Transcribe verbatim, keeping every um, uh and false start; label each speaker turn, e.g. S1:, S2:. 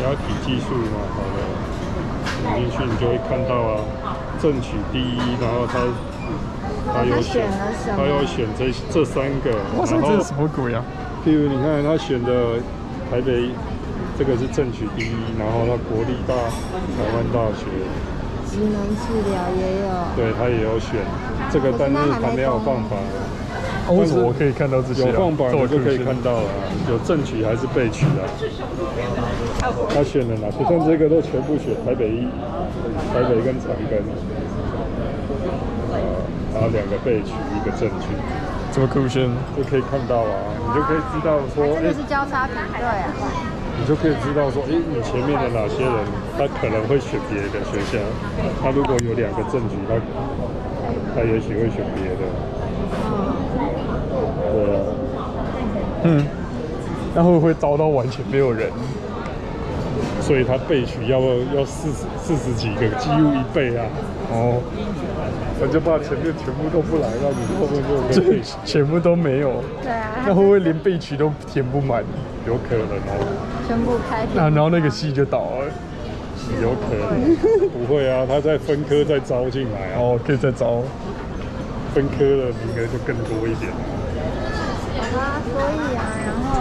S1: 押题技术嘛，好了，点进去你就会看到啊，正取第一，然后他他有选，他有选这这三个，
S2: 哇塞，这是什么鬼啊？
S1: 譬如你看他选的台北，这个是正取第一，然后他国立大台湾大学。
S3: 职能治疗也有，
S1: 对他也有选这个，但是还没有放榜。
S2: 哦，为什么我可以看到这些、啊？
S1: 有放榜你就可以看到了、啊，有正取还是备取啊？他选了哪些？像这个都全部选台北一、台北跟长庚，呃，然后两个备取，一个正取，
S2: 这么酷炫，
S1: 就可以看到啊，你就可以知道说，
S3: 这个是交叉比对啊。
S1: 你就可以知道说，哎，你前面的哪些人，他可能会选别的学校。他如果有两个证据，他他也许会选别的。对啊。
S2: 嗯。那会不会招到完全没有人？
S1: 所以他备取要要四十四十几个，几乎一倍啊。哦。我就怕前面全部都不来，那你后面就备取
S2: 全部都没有。
S3: 对啊。
S2: 那会不会连备取都填不满？
S1: 有可能哦。
S3: 全部开
S2: 那然后那个系就倒了，
S1: 有可能。不会啊，他再分科再招进来啊。
S2: 哦，可以再招。
S1: 分科的名额就更多一点。
S3: 好吧，所以啊，然后